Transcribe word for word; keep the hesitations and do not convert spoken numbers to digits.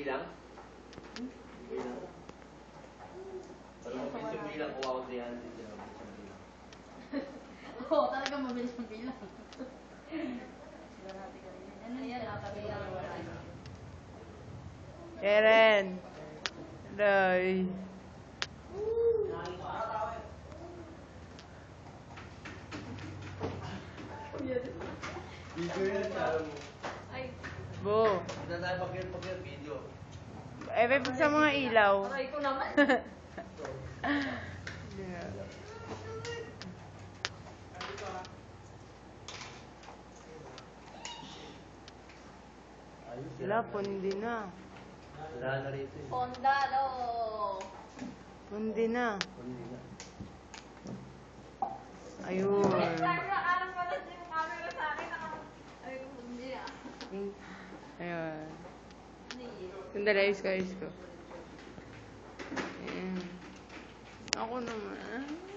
bilang? Bilang. Pero mabilis yung bilang, kuha ko three hundred dyan. Oo, talagang mabilis yung bilang. Ayan, nakabilang. Karen. Day. Video yun, alam mo. Ay. Bo. Hindi na tayo pag-get video. Eh, may sa mga ilaw. Aray ko naman. Sila, pundi na. Wala na rito eh. Pondalo. Pundi na. Pundi na. Ayun. Alam mo na yung camera sa akin. Ay, hindi ah. Ayun. Sandali, ayos ko, ayos ko. Ayan. Ako naman.